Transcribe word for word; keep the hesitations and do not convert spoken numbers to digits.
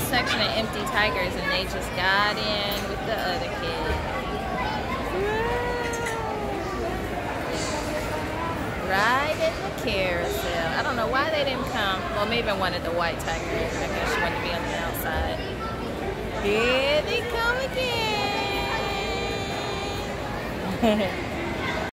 section of empty tigers and they just got in with the other kids. Right at the carousel. I don't know why they didn't come. Well, maybe one of the white tigers. I guess she wanted to be on the outside. Here they come again.